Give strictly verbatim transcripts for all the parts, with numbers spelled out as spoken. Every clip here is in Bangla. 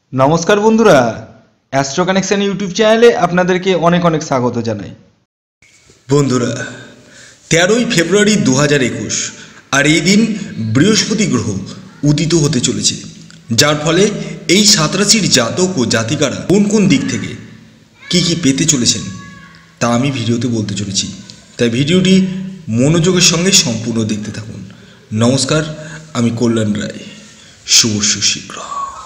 নমস্কার বন্ধুরা, অ্যাস্ট্রো কানেকশন ইউটিউব চ্যানেলে আপনাদেরকে অনেক অনেক স্বাগত জানাই। বন্ধুরা, তেরোই ফেব্রুয়ারি দু হাজার একুশ আর এই দিন বৃহস্পতি গ্রহ উদিত হতে চলেছে, যার ফলে এই সাত রাশির জাতক ও জাতিকারা কোন কোন দিক থেকে কি কি পেতে চলেছেন তা আমি ভিডিওতে বলতে চলেছি। তাই ভিডিওটি মনোযোগের সঙ্গে সম্পূর্ণ দেখতে থাকুন। নমস্কার, আমি কল্যাণ রায়। শুভ শীঘ্র।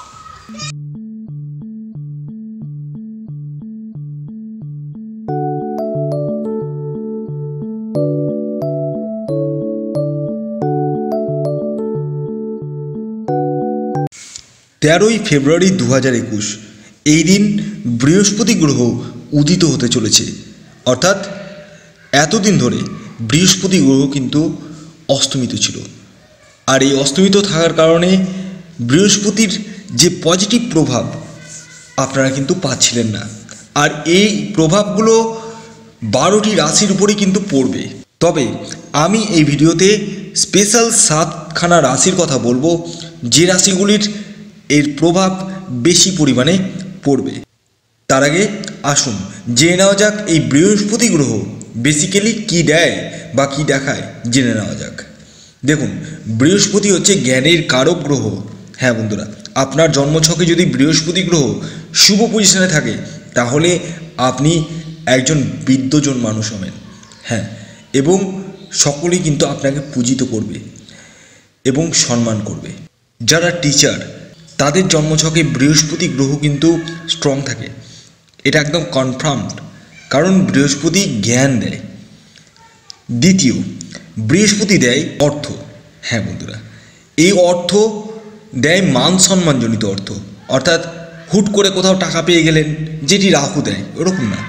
তেরোই ফেব্রুয়ারি দু হাজার একুশ এই দিন বৃহস্পতি গ্রহ উদিত হতে চলেছে, অর্থাৎ এতদিন ধরে বৃহস্পতি গ্রহ কিন্তু অস্তমিত ছিল। আর এই অস্তমিত থাকার কারণে বৃহস্পতির যে পজিটিভ প্রভাব আপনারা কিন্তু পাচ্ছিলেন না, আর এই প্রভাবগুলো বারোটি রাশির উপরেই কিন্তু পড়বে। তবে আমি এই ভিডিওতে স্পেশাল সাতখানা রাশির কথা বলবো, যে রাশিগুলির এর প্রভাব বেশি পরিমাণে পড়বে। তার আগে আসুন জেনে নেওয়া যাক এই বৃহস্পতি গ্রহ বেসিক্যালি কী দেয় বা কী দেখায়, জেনে নেওয়া যাক। দেখুন, বৃহস্পতি হচ্ছে জ্ঞানের কারক গ্রহ। হ্যাঁ বন্ধুরা, আপনার জন্মছকে যদি বৃহস্পতি গ্রহ শুভ পজিশনে থাকে তাহলে আপনি একজন বিদ্বজন মানুষ হবেন। হ্যাঁ, এবং সকলেই কিন্তু আপনাকে পূজিত করবে এবং সম্মান করবে। যারা টিচার তাদের জন্মছকে বৃহস্পতি গ্রহ কিন্তু স্ট্রং থাকে, এটা একদম কনফার্মড, কারণ বৃহস্পতি জ্ঞান দেয়। দ্বিতীয়, বৃহস্পতি দেয় অর্থ। হ্যাঁ বন্ধুরা, এই অর্থ দেয় মান সম্মানজনিত অর্থ, অর্থাৎ হুট করে কোথাও টাকা পেয়ে গেলেন, যেটি রাহু দেয় ওরকম না।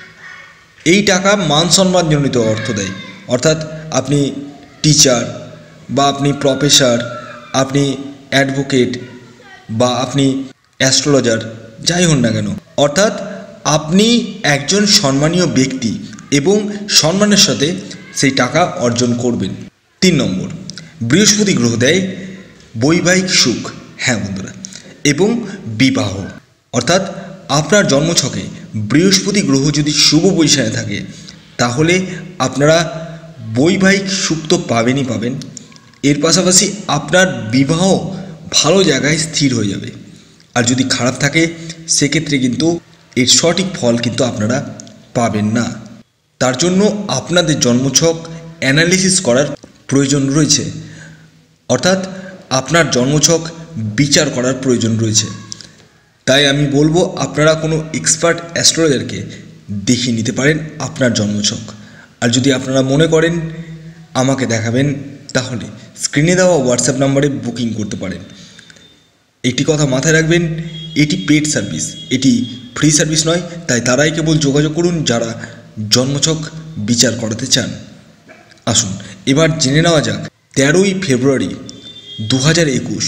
এই টাকা মান সম্মানজনিত অর্থ দেয়, অর্থাৎ আপনি টিচার বা আপনি প্রফেসর, আপনি অ্যাডভোকেট বা আপনি অ্যাস্ট্রোলজার, যাই হন না কেন, অর্থাৎ আপনি একজন সম্মানীয় ব্যক্তি এবং সম্মানের সাথে সেই টাকা অর্জন করবেন। তিন নম্বর, বৃহস্পতি গ্রহ দেয় বৈবাহিক সুখ। হ্যাঁ বন্ধুরা, এবং বিবাহ, অর্থাৎ আপনার জন্মছকে বৃহস্পতি গ্রহ যদি শুভ পজিশনে থাকে তাহলে আপনারা বৈবাহিক সুখ তো পাবেনই পাবেন, এর পাশাপাশি আপনার বিবাহ ভালো জায়গায় স্থির হয়ে যাবে। আর যদি খারাপ থাকে সেক্ষেত্রে কিন্তু এর সঠিক ফল কিন্তু আপনারা পাবেন না। তার জন্য আপনাদের জন্মছক অ্যানালিসিস করার প্রয়োজন রয়েছে, অর্থাৎ আপনার জন্মছক বিচার করার প্রয়োজন রয়েছে। তাই আমি বলবো আপনারা কোনো এক্সপার্ট অ্যাস্ট্রোলজারকে দেখিয়ে নিতে পারেন আপনার জন্মছক। আর যদি আপনারা মনে করেন আমাকে দেখাবেন তাহলে স্ক্রিনে দেওয়া হোয়াটসঅ্যাপ নাম্বারে বুকিং করতে পারেন। একটি কথা মাথায় রাখবেন, এটি পেড সার্ভিস, এটি ফ্রি সার্ভিস নয়। তাই তারাই কেবল যোগাযোগ করুন যারা জন্মছক বিচার করাতে চান। আসুন এবার জেনে নেওয়া যাক তেরোই ফেব্রুয়ারি দু হাজার একুশ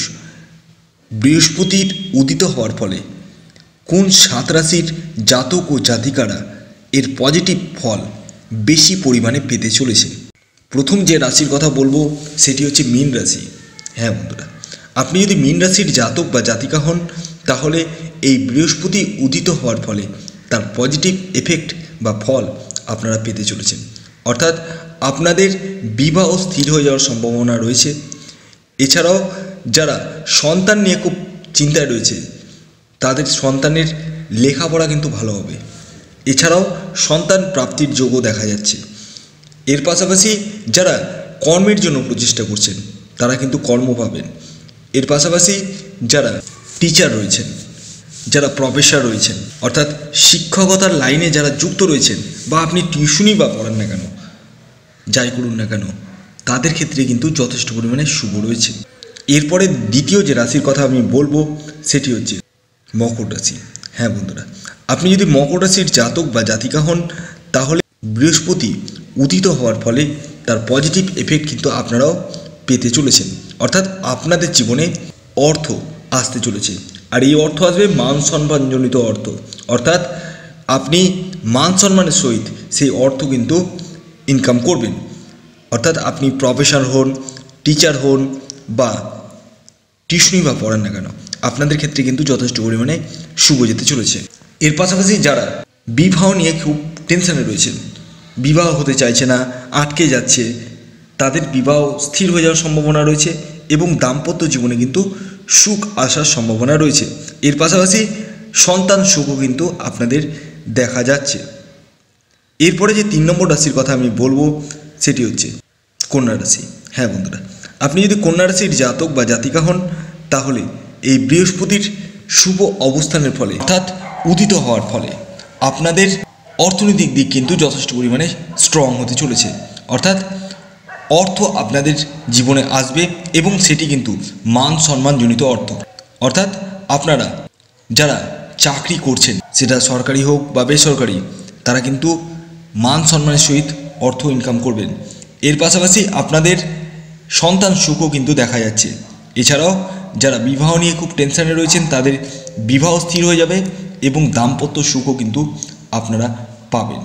বৃহস্পতির উদিত হওয়ার ফলে কোন সাত রাশির জাতক ও জাতিকারা এর পজিটিভ ফল বেশি পরিমাণে পেতে চলেছে। প্রথম যে রাশির কথা বলবো সেটি হচ্ছে মীন রাশি। হ্যাঁ বন্ধুরা, আপনি যদি মীন রাশির জাতক বা জাতিকা হন তাহলে এই বৃহস্পতি উদিত হওয়ার ফলে তার পজিটিভ এফেক্ট বা ফল আপনারা পেতে চলেছেন, অর্থাৎ আপনাদের বিবাহ স্থির হয়ে যাওয়ার সম্ভাবনা রয়েছে। এছাড়াও যারা সন্তান নিয়ে খুব চিন্তায় রয়েছে তাদের সন্তানের লেখাপড়া কিন্তু ভালো হবে। এছাড়াও সন্তান প্রাপ্তির যোগও দেখা যাচ্ছে। এর পাশাপাশি যারা কর্মের জন্য প্রচেষ্টা করছেন তারা কিন্তু কর্ম পাবেন। এর পাশাপাশি যারা টিচার রয়েছেন, যারা প্রফেসর রয়েছেন, অর্থাৎ শিক্ষকতার লাইনে যারা যুক্ত রয়েছেন, বা আপনি টিউশনই বা পড়ান না কেন, যাই করুন না কেন, তাদের ক্ষেত্রে কিন্তু যথেষ্ট পরিমাণে শুভ রয়েছে। এরপরে দ্বিতীয় যে রাশির কথা আমি বলবো সেটি হচ্ছে মকর রাশি। হ্যাঁ বন্ধুরা, আপনি যদি মকর রাশির জাতক বা জাতিকা হন তাহলে বৃহস্পতি উদিত হওয়ার ফলে তার পজিটিভ এফেক্ট কিন্তু আপনারাও পেতে চলেছেন, অর্থাৎ আপনাদের জীবনে অর্থ আসতে চলেছে। আর এই অর্থ আসবে মান সম্মানজনিত অর্থ, অর্থাৎ আপনি মান সম্মানের সহিত সেই অর্থ কিন্তু ইনকাম করবেন। অর্থাৎ আপনি প্রফেসর হন, টিচার হন বা টিউশনই বা পড়ান না কেন, আপনাদের ক্ষেত্রে কিন্তু যথেষ্ট পরিমাণে শুভ যেতে চলেছে। এর পাশাপাশি যারা বিবাহ নিয়ে খুব টেনশনে রয়েছেন, বিবাহ হতে চাইছে না, আটকে যাচ্ছে, তাদের বিবাহ স্থির হয়ে যাওয়ার সম্ভাবনা রয়েছে এবং দাম্পত্য জীবনে কিন্তু সুখ আসার সম্ভাবনা রয়েছে। এর পাশাপাশি সন্তান সুখও কিন্তু আপনাদের দেখা যাচ্ছে। এরপরে যে তিন নম্বর রাশির কথা আমি বলবো সেটি হচ্ছে কন্যা রাশি। হ্যাঁ বন্ধুরা, আপনি যদি কন্যা রাশির জাতক বা জাতিকা হন তাহলে এই বৃহস্পতির শুভ অবস্থানের ফলে অর্থাৎ উদিত হওয়ার ফলে আপনাদের অর্থনৈতিক দিক কিন্তু যথেষ্ট পরিমাণে স্ট্রং হতে চলেছে। অর্থাৎ অর্থ আপনাদের জীবনে আসবে এবং সেটি কিন্তু মান সম্মানজনিত অর্থ। অর্থাৎ আপনারা যারা চাকরি করছেন, সেটা সরকারি হোক বা বেসরকারি, তারা কিন্তু মান সম্মানের সহিত অর্থ ইনকাম করবেন। এর পাশাপাশি আপনাদের সন্তান সুখও কিন্তু দেখা যাচ্ছে। এছাড়াও যারা বিবাহ নিয়ে খুব টেনশনে রয়েছেন তাদের বিবাহ স্থির হয়ে যাবে এবং দাম্পত্য সুখও কিন্তু আপনারা পাবেন।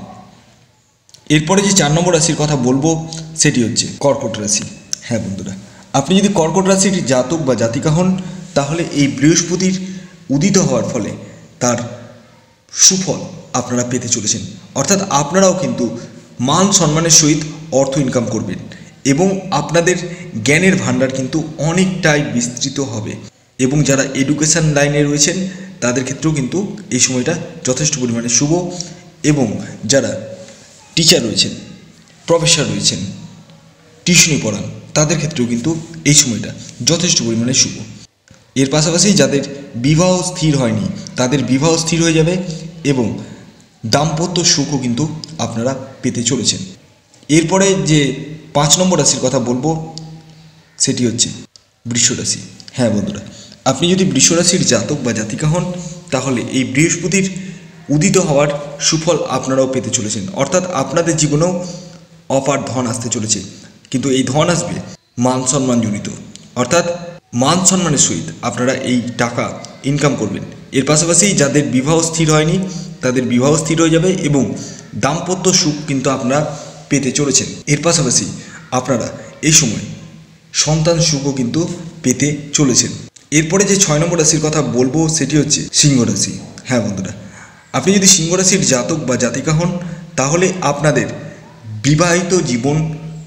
এরপরে যে চার নম্বর রাশির কথা বলবো সেটি হচ্ছে কর্কট রাশি। হ্যাঁ বন্ধুরা, আপনি যদি কর্কট রাশির জাতক বা জাতিকা হন তাহলে এই বৃহস্পতির উদিত হওয়ার ফলে তার সুফল আপনারা পেতে চলেছেন। অর্থাৎ আপনারাও কিন্তু মান সম্মানের সহিত অর্থ ইনকাম করবেন এবং আপনাদের জ্ঞানের ভাণ্ডার কিন্তু অনেকটাই বিস্তৃত হবে। এবং যারা এডুকেশন লাইনে রয়েছেন তাদের ক্ষেত্রেও কিন্তু এই সময়টা যথেষ্ট পরিমাণে শুভ। এবং যারা টিচার রয়েছেন, প্রফেসর রয়েছেন, টিউশনি পড়ান, তাদের ক্ষেত্রেও কিন্তু এই সময়টা যথেষ্ট পরিমাণে শুভ। এর পাশাপাশি যাদের বিবাহ স্থির হয়নি তাদের বিবাহ স্থির হয়ে যাবে এবং দাম্পত্য সুখও কিন্তু আপনারা পেতে চলেছেন। এরপরে যে পাঁচ নম্বর রাশির কথা বলবো সেটি হচ্ছে বৃষ রাশি। হ্যাঁ বন্ধুরা, আপনি যদি বৃষ রাশির জাতক বা জাতিকা হন তাহলে এই বৃহস্পতির উদিত হওয়ার সুফল আপনারাও পেতে চলেছেন। অর্থাৎ আপনাদের জীবনেও অপার ধন আসতে চলেছে, কিন্তু এই ধন আসবে মান সম্মানজনিত। অর্থাৎ মান সম্মানের সহিত আপনারা এই টাকা ইনকাম করবেন। এর পাশাপাশি যাদের বিবাহ স্থির হয়নি তাদের বিবাহ স্থির হয়ে যাবে এবং দাম্পত্য সুখ কিন্তু আপনারা পেতে চলেছেন। এর পাশাপাশি আপনারা এই সময় সন্তান সুখও কিন্তু পেতে চলেছেন। এরপরে যে ছয় নম্বর রাশির কথা বলবো সেটি হচ্ছে সিংহ রাশি। হ্যাঁ বন্ধুরা, আপনি যদি সিংহ রাশির জাতক বা জাতিকা হন তাহলে আপনাদের বিবাহিত জীবন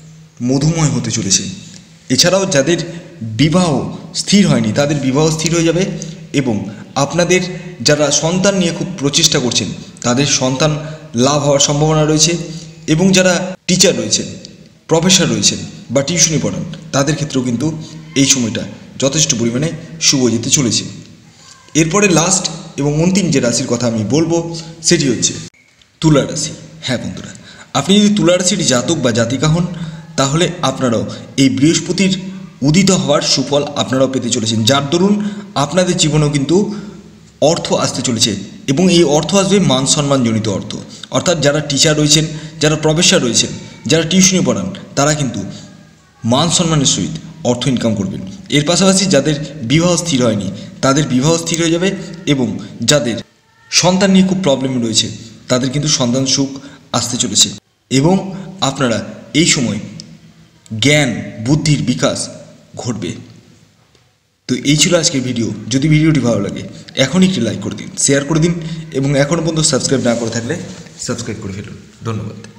মধুময় হতে চলেছে। এছাড়াও যাদের বিবাহ স্থির হয়নি তাদের বিবাহ স্থির হয়ে যাবে এবং আপনাদের যারা সন্তান নিয়ে খুব প্রচেষ্টা করছেন তাদের সন্তান লাভ হওয়ার সম্ভাবনা রয়েছে। এবং যারা টিচার রয়েছেন, প্রফেসর রয়েছেন বা টিউশনি পড়ান তাদের ক্ষেত্রেও কিন্তু এই সময়টা যথেষ্ট পরিমাণে শুভ যেতে চলেছে। এরপরে লাস্ট এবং অন্তিম যে রাশির কথা আমি বলবো সেটি হচ্ছে তুলা রাশি। হ্যাঁ বন্ধুরা, আপনি যদি তুলা রাশির জাতক বা জাতিকা হন তাহলে আপনারাও এই বৃহস্পতির উদিত হওয়ার সুফল আপনারাও পেতে চলেছেন, যার দরুন আপনাদের জীবনেও কিন্তু অর্থ আসতে চলেছে এবং এই অর্থ আসবে মান সম্মানজনিত অর্থ। অর্থাৎ যারা টিচার রয়েছেন, যারা প্রফেসর রয়েছেন, যারা টিউশনি পড়ান তারা কিন্তু মান সম্মানের সহিত অর্থ ইনকাম করবেন। এর পাশাপাশি যাদের বিবাহ স্থির হয়নি তাদের বিবাহ স্থির হয়ে যাবে এবং যাদের সন্তান নিয়ে খুব প্রবলেম রয়েছে তাদের কিন্তু সন্তান সুখ আসতে চলেছে এবং আপনারা এই সময় জ্ঞান বুদ্ধির বিকাশ ঘটবে। তো এই ছিল আজকের ভিডিও। যদি ভিডিওটি ভালো লাগে এখনই একটি লাইক করে দিন, শেয়ার করে দিন এবং এখনও পর্যন্ত সাবস্ক্রাইব না করে থাকলে সাবস্ক্রাইব করে ফেলুন। ধন্যবাদ।